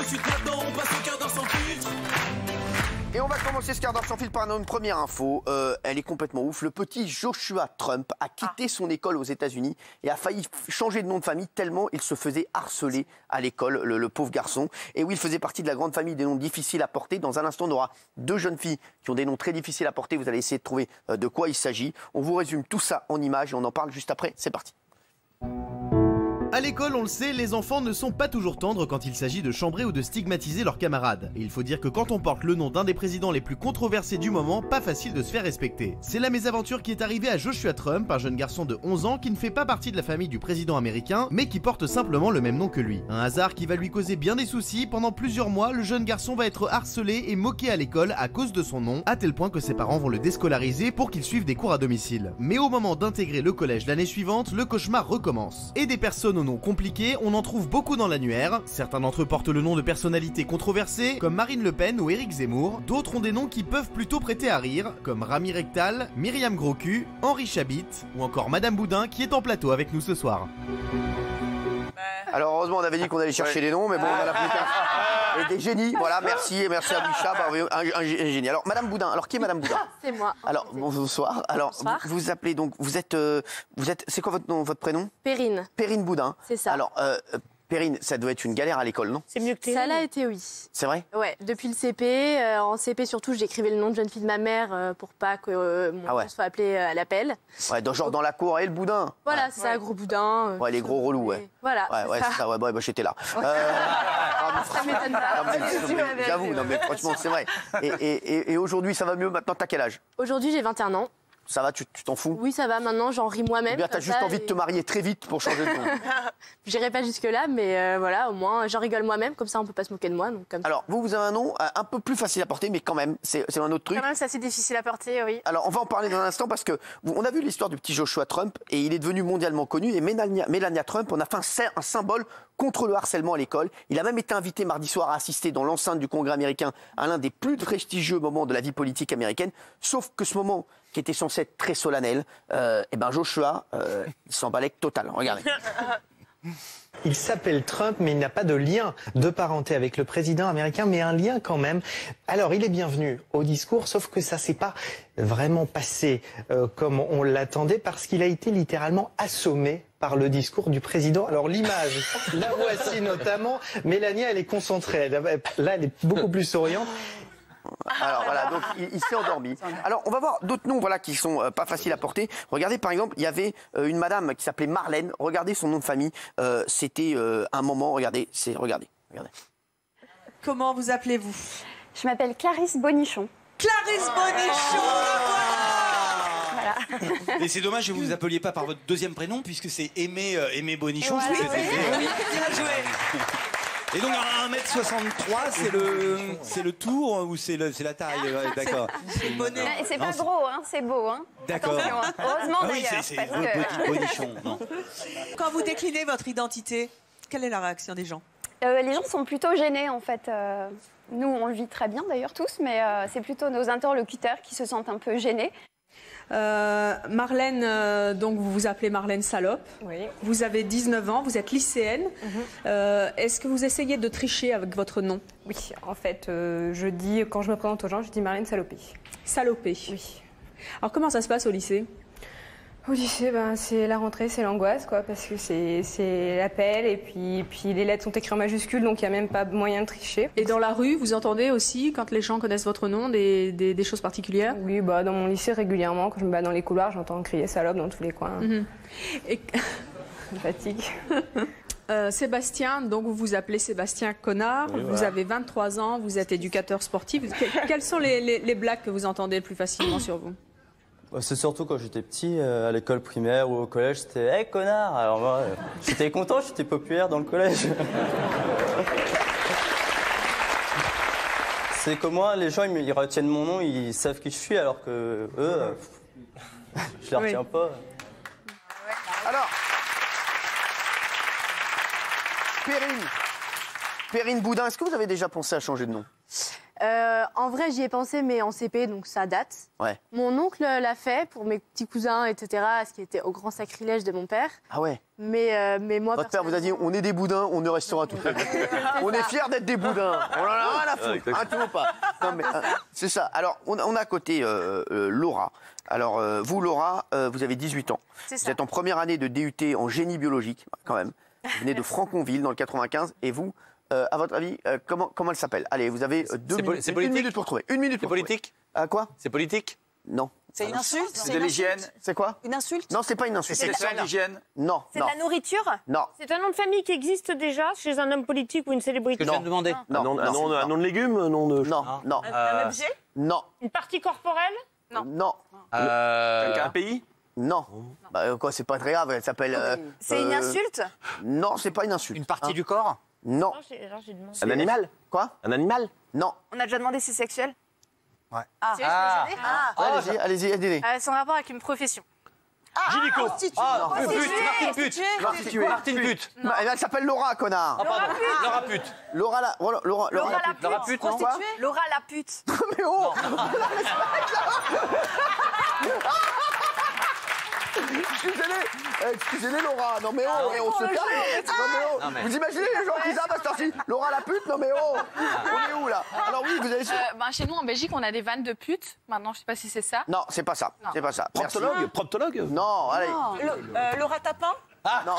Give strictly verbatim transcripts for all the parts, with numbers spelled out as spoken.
chute maintenant, on passe au quart d'heure sans filtre. Et on va commencer ce quart d'heure sans fil par une première info. Euh, elle est complètement ouf. Le petit Joshua Trump a quitté ah. son école aux États-Unis et a failli changer de nom de famille tellement il se faisait harceler à l'école, le, le pauvre garçon. Et oui, il faisait partie de la grande famille des noms difficiles à porter. Dans un instant, on aura deux jeunes filles qui ont des noms très difficiles à porter. Vous allez essayer de trouver euh, de quoi il s'agit. On vous résume tout ça en images et on en parle juste après. C'est parti. À l'école, on le sait, les enfants ne sont pas toujours tendres quand il s'agit de chambrer ou de stigmatiser leurs camarades. Et il faut dire que quand on porte le nom d'un des présidents les plus controversés du moment, pas facile de se faire respecter. C'est la mésaventure qui est arrivée à Joshua Trump, un jeune garçon de onze ans qui ne fait pas partie de la famille du président américain, mais qui porte simplement le même nom que lui. Un hasard qui va lui causer bien des soucis. Pendant plusieurs mois, le jeune garçon va être harcelé et moqué à l'école à cause de son nom, à tel point que ses parents vont le déscolariser pour qu'il suive des cours à domicile. Mais au moment d'intégrer le collège l'année suivante, le cauchemar recommence. Et des personnes au nom compliqué, on en trouve beaucoup dans l'annuaire. Certains d'entre eux portent le nom de personnalités controversées, comme Marine Le Pen ou Éric Zemmour. D'autres ont des noms qui peuvent plutôt prêter à rire, comme Rami Rectal, Myriam Groscu, Henri Chabit, ou encore Madame Boudin qui est en plateau avec nous ce soir. Alors heureusement on avait dit qu'on allait chercher les noms, mais bon on a la plus qu'un. Et des génies, voilà, merci, et merci à Boucha, un, un, un génie. Alors Madame Boudin, alors qui est Madame Boudin? C'est moi. Alors bonsoir. Alors bonsoir. Vous vous appelez donc, vous êtes, euh, vous êtes, c'est quoi votre nom, votre prénom? Perrine. Perrine Boudin. C'est ça. Alors euh, Perrine, ça doit être une galère à l'école, non? C'est mieux que ça l'a été, oui. C'est vrai? Ouais, depuis le C P. Euh, en C P, surtout, j'écrivais le nom de jeune fille de ma mère euh, pour pas que euh, mon ah ouais. nom soit appelé euh, à l'appel. Ouais, dans, genre dans la cour, et le boudin. Voilà, ouais. c'est ça, ouais. Gros boudin. Euh, ouais, les gros relous, ouais. Voilà. Ouais, ouais, c'est ça, ouais, bah, bah j'étais là. Ouais. Euh, ah, ça m'étonne pas. J'avoue, non, mais franchement, c'est vrai. Et, et, et, et aujourd'hui, ça va mieux maintenant? T'as quel âge? Aujourd'hui, j'ai vingt et un ans. Ça va, tu t'en fous? Oui, ça va, maintenant j'en ris moi-même. Eh bien, t'as juste envie et... de te marier très vite pour changer de nom. J'irai pas jusque-là, mais euh, voilà, au moins j'en rigole moi-même, comme ça on peut pas se moquer de moi. Donc, comme Alors, vous, vous avez un nom un peu plus facile à porter, mais quand même, c'est un autre truc. Quand même, c'est assez difficile à porter, oui. Alors, on va en parler dans un instant parce que on a vu l'histoire du petit Joshua Trump et il est devenu mondialement connu. Et Melania, Melania Trump, on a fait un symbole contre le harcèlement à l'école. Il a même été invité mardi soir à assister dans l'enceinte du Congrès américain à l'un des plus prestigieux moments de la vie politique américaine. Sauf que ce moment, qui était censé être très solennel, euh, et ben Joshua, euh, il s'emballait total. Regardez. Il s'appelle Trump, mais il n'a pas de lien de parenté avec le président américain, mais un lien quand même. Alors, il est bienvenu au discours, sauf que ça s'est pas vraiment passé euh, comme on l'attendait, parce qu'il a été littéralement assommé par le discours du président. Alors, l'image, la voici notamment. Mélanie, elle est concentrée. Elle, là, elle est beaucoup plus souriante. Alors voilà, donc il, il s'est endormi. Alors on va voir d'autres noms, voilà, qui sont euh, pas faciles à porter. Regardez par exemple, il y avait euh, une madame qui s'appelait Marlène. Regardez son nom de famille. Euh, C'était euh, un moment. Regardez, c'est regardez, regardez. Comment vous appelez-vous? Je m'appelle Clarisse Bonichon. Clarisse Bonichon. Voilà. Et c'est dommage que vous vous appeliez pas par votre deuxième prénom puisque c'est Aimé, euh, Aimé Bonichon. Voilà. Je trouve que oui, oui, bien joué. Et donc un mètre soixante-trois, c'est le, c'est le tour ou c'est la taille? D'accord. C'est le bonnet. C'est pas gros, hein, c'est beau. Hein. D'accord. Hein. Heureusement ah oui, d'ailleurs. c'est Parce votre que... petit bonichon. Non. Quand vous déclinez votre identité, quelle est la réaction des gens? euh, Les gens sont plutôt gênés en fait. Euh, nous, on le vit très bien d'ailleurs tous, mais euh, c'est plutôt nos interlocuteurs qui se sentent un peu gênés. Euh, Marlène, euh, donc vous vous appelez Marlène Salope. Oui. Vous avez dix-neuf ans, vous êtes lycéenne. Mm-hmm. euh, Est-ce que vous essayez de tricher avec votre nom? Oui, en fait, euh, je dis, quand je me présente aux gens, je dis Marlène Salopé. Salopé. Oui. Alors comment ça se passe au lycée? Au lycée, ben, c'est la rentrée, c'est l'angoisse, quoi, parce que c'est l'appel et puis, puis les lettres sont écrites en majuscules, donc il n'y a même pas moyen de tricher. Et dans la rue, vous entendez aussi, quand les gens connaissent votre nom, des, des, des choses particulières? Oui, bah, dans mon lycée, régulièrement, quand je me bats dans les couloirs, j'entends crier salope dans tous les coins. Mm-hmm. Et... Je fatigue. Euh, Sébastien, donc vous vous appelez Sébastien Connard, oui, vous voilà. avez vingt-trois ans, vous êtes éducateur sportif. Quelles sont les, les, les blagues que vous entendez le plus facilement sur vous? C'est surtout quand j'étais petit, euh, à l'école primaire ou au collège, c'était « Hey, connard !» Alors moi, euh, j'étais content, j'étais populaire dans le collège. C'est comme moi, les gens, ils, ils retiennent mon nom, ils savent qui je suis, alors que eux, euh, je les retiens oui. pas. Alors, Perrine, Perrine Boudin, est-ce que vous avez déjà pensé à changer de nom? Euh, en vrai, j'y ai pensé, mais en C P, donc ça date. Ouais. Mon oncle l'a fait pour mes petits cousins, et cetera, ce qui était au grand sacrilège de mon père. Ah ouais. Mais, euh, mais moi, Votre père vous a dit, on est des boudins, on ne restera tout. On est fiers d'être des boudins. On en a rien à foutre. Hein, tu vois pas. Non, mais, euh, c'est ça. Alors, on, on a à côté euh, euh, Laura. Alors, euh, vous, Laura, euh, vous avez dix-huit ans. Vous ça. êtes en première année de D U T en génie biologique, quand même. Vous venez de Franconville, dans le quatre-vingt-quinze. Et vous, euh, à votre avis, euh, comment, comment elle s'appelle? Allez, vous avez euh, deux minutes. C'est politique. Une minute pour trouver. Une minute C'est pour trouver. politique. À quoi? C'est politique. Non. C'est une insulte? C'est de l'hygiène. C'est quoi? Une insulte? Non, c'est pas une insulte. C'est question d'hygiène. Non. C'est non. de la nourriture? Non. C'est un nom de famille qui existe déjà chez un homme politique ou une célébrité? Que je viens de demander. Non. Un nom, un non, nom- non. un nom de légume, un nom de. Non, non. Un, Euh, un objet? Non. Une partie corporelle? Non. Non. Euh, Un pays. Non. Bah, euh, quoi, c'est pas très grave, elle s'appelle. euh, C'est une euh, insulte? Non, c'est pas une insulte. Une partie Hein. du corps. Non. Non, j'ai alors j'ai demandé. Un animal. Quoi? Un animal. Non. On a déjà demandé si c'est sexuel? Ouais. Ah, C'est vrai, je peux ah. Ouais, allez-y, allez-y, aidez-les. Euh, c'est en rapport avec une profession. Gynéco. Prostituée. Ah, Prostituée. pute, Martine pute. Prostituée. Martine pute. Bah, elle s'appelle Laura, connard. Ah, pardon. Laura pute. Laura la. Laura, Laura, Laura la pute. pute. Laura pute, non? Prostituée. Laura la pute. Mais oh! Excusez-les, excusez-les Laura, non mais oh, et on se calme. Non mais oh, Non, mais- vous imaginez les gens qui savent à cette heure-ci, Laura la pute, non mais oh, on est où là? Alors oui, vous avez. Euh, ben, chez nous, en Belgique, on a des vannes de putes. Maintenant, je sais pas si c'est ça. Non, c'est pas ça, Non. c'est pas ça. Merci. Proctologue. Proctologue. Non, allez. Le- euh, Laura Tapin? Non.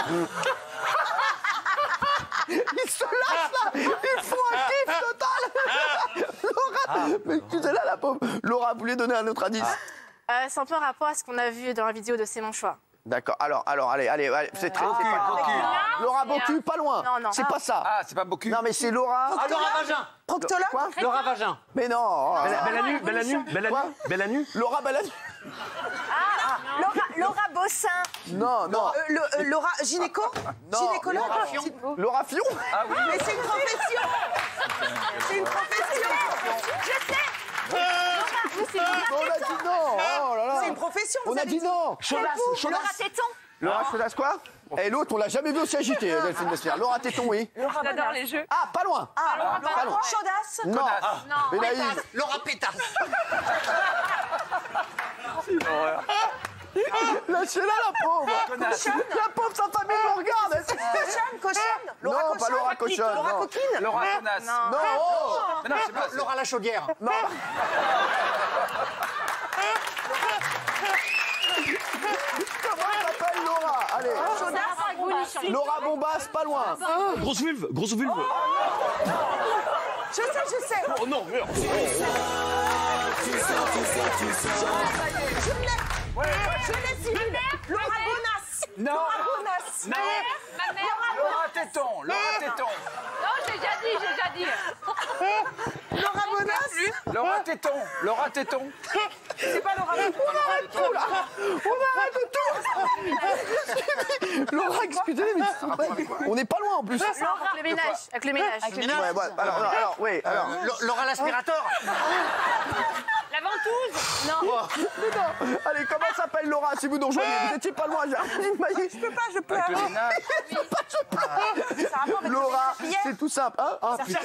Ils se lâchent là, ils font un kiff total. Laura, mais excusez-la la pauvre. Laura, vous voulez donner un autre indice? Euh, c'est un peu en rapport à ce qu'on a vu dans la vidéo de C'est mon choix. D'accord, alors, alors, allez, allez, allez, c'est très. c'est pas- Laura Bocu, pas loin. Non, non. C'est pas ça. Ah, c'est pas beaucoup. Non mais c'est Laura. Ah, Laura Vagin. Proctologue? Quoi? Laura Vagin. Mais non. Belle belle anu, belle anu, belle Quoi anu, belle anu. Laura Baladu. Ah, Laura, Laura Bossin. Non, non. Euh, le- euh, Laura Gynéco? Non. Gynécologue? Laura Fion. Laura Fion. Ah oui. Mais c'est une profession! C'est une profession! Je sais. On a dit non. Oh là là. C'est une profession, vous On a avez dit dit. non. Chaudasse, Laura chaudasse. Téton. Laura Chaudas quoi? Et l'autre, on l'a jamais vu aussi agité, euh, Delphine Desper. Laura Téton, oui. Laura J'adore Bonas. les jeux. Ah, pas loin. Ah, Laura Pas loin. Chaudasse? Non. Non. Bénaïs. Laura Pétasse. Lâchez-la, la pauvre. La pauvre, sa famille me regarde. Cochonne? Cochonne? Laura Non, pas Cochonne? Laura Cochonne. Laura non. Coquine? Laura Connasse. Non, oh. Mais non, c'est pas Laura la chaudière. Non. Comment elle s'appelle Laura? Allez. Laura Bombas, pas loin. Grosse vulve, grosse vulve. Je sais, je sais. Oh non, merde. Je l'ai, Cyril. Laura Bonas. Non. Laura Bonas. Non. Ma mère. Laura Téton. Laura Téton. Non, j'ai déjà dit, j'ai déjà dit. Laura Bonas. Laura Téton. Laura Téton. C'est pas Laura Bonas. On arrête tout là. On arrête tout. Laura, excusez-moi, mais c'est pas- on n'est pas loin en plus. Avec le ménage. Avec le ménage. Ouais, ouais, alors, alors, alors, oui, alors. Laura l'aspirateur. La ventouse? Non. Oh, mais non. Allez, comment s'appelle Laura si vous nous rejoignez? Vous étiez pas loin, j'ai rien dit, Maïs. Je peux pas, je pleure. Avec le ménage. Je peux pas, je pleure. Ça a rapport avec le Laura, ménage hier. c'est tout simple. Hein? Ah, putain.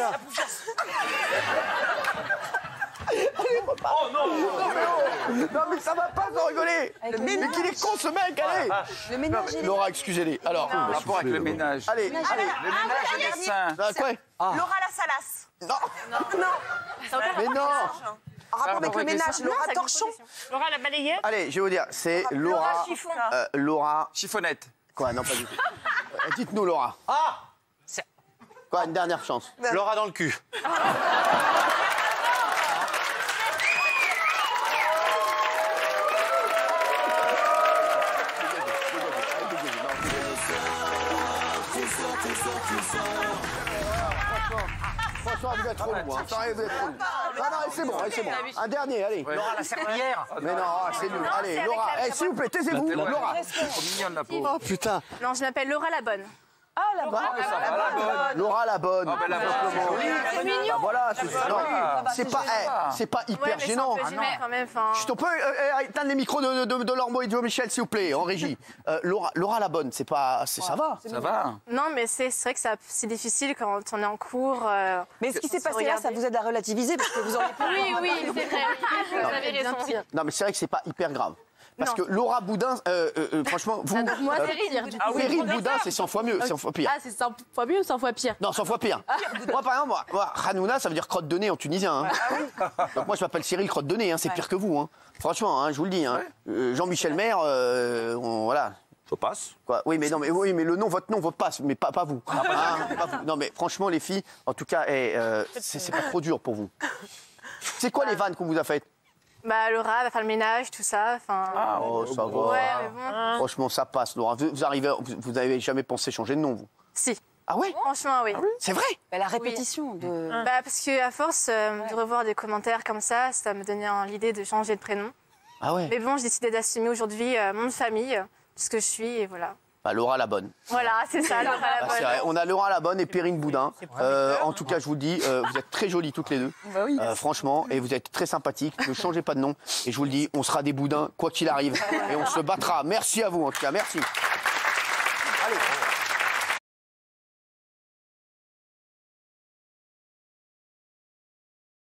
Oh non. Non mais, oh. Non, mais ça va pas sans rigoler. Avec le Mais ménage. qu'il est con ce mec, allez. Le ménage, il est- Laura, excusez-les. Alors, En rapport avec le ménage. allez, Ménage. allez. Le ménage Ah, des dernier. seins. Ah, quoi? Laura Lassalas. Non. Non. Mais non. En rapport avec le avec les ménage. seins. Laura Torchon. Laura la balayette? Allez, je vais vous dire, c'est Laura. Laura Chiffon. euh, Laura. Chiffonnette. Quoi? Non, pas du tout. Euh, Dites-nous, Laura. Ah. Quoi? Une dernière chance. Laura dans le cul. Franchement, vous êtes trop loin. Hein. Sérieux, vous êtes trop loin. Non, non, c'est bon, allez, c'est bon. Un dernier, allez. Laura la serpillière. Mais non, ah, c'est nul. Allez, Laura, eh, s'il vous plaît, taisez-vous, Laura. Trop mignonne la pauvre. Oh putain. Non, je m'appelle Laura la bonne. Ah, la bonne. Ah, ça va, la bonne. Laura la bonne. Ah, bah, la bonne, c'est joli. C'est mignon. Bah, voilà, c'est non, c'est pas, eh, c'est pas hyper Ouais, mais gênant. c'est un peu gênant quand même. enfin. Je t'en peux euh, éteindre les micros de, de, de Lormo et de Michel, s'il vous plaît, en régie. Euh, Laura, Laura la bonne, c'est pas, c'est- ça va. Ça va. Non, mais c'est c'est vrai que ça- c'est difficile quand on est en cours. euh, Mais ce qui on s'est se passé là, ça regarder. vous aide à relativiser parce que vous auriez pu. Oui, oui, c'est vrai. Vous Non. avez raison. Non, mais c'est vrai que c'est pas hyper grave. Parce Non. que Laura Boudin, euh, euh, euh, franchement, vous. Ah, donc moi, euh, c'est pire. Du coup. Ah oui, Perrine Boudin, c'est cent fois mieux, cent fois pire. Ah, c'est cent fois mieux ou cent fois pire? Non, cent fois pire. Moi, par exemple, moi, moi, Hanouna, ça veut dire crotte de nez en tunisien. Hein. Donc moi, je m'appelle Cyril crotte de nez, hein, c'est pire que vous. Hein. Franchement, hein, je vous le dis. Hein. Euh, Jean-Michel Maire, euh, on- voilà. Ça passe. Quoi. Oui, mais non, mais oui, mais le nom, votre nom, votre passe, mais pas, pas vous. Hein, pas vous. Non, mais franchement, les filles, en tout cas, eh, euh, c'est c'est pas trop dur pour vous. C'est quoi les vannes qu'on vous a faites? Bah, Laura va faire le ménage, tout ça. Enfin. Ah, oh, ça va. Ouais, mais bon. Franchement, ça passe, Laura. Vous, vous arrivez, vous, vous avez jamais pensé changer de nom, vous? Si. Ah ouais? Franchement, oui. C'est vrai? Bah, la répétition de. Bah, parce qu'à force euh, de revoir des commentaires comme ça, ça me donnait euh, l'idée de changer de prénom. Ah ouais? Mais bon, j'ai décidé d'assumer aujourd'hui euh, mon nom de famille, euh, ce que je suis, et voilà. Bah, Laura la bonne. Voilà, c'est ça, Laura la Bah, c'est vrai. bonne. On a Laura la bonne et Perrine Boudin. Euh, en tout cas, je vous le dis, euh, vous êtes très jolies toutes les deux. Bah oui. Euh, franchement, et vous êtes très sympathiques. Ne changez pas de nom. Et je vous le dis, on sera des boudins, quoi qu'il arrive. Et on se battra. Merci à vous, en tout cas. Merci.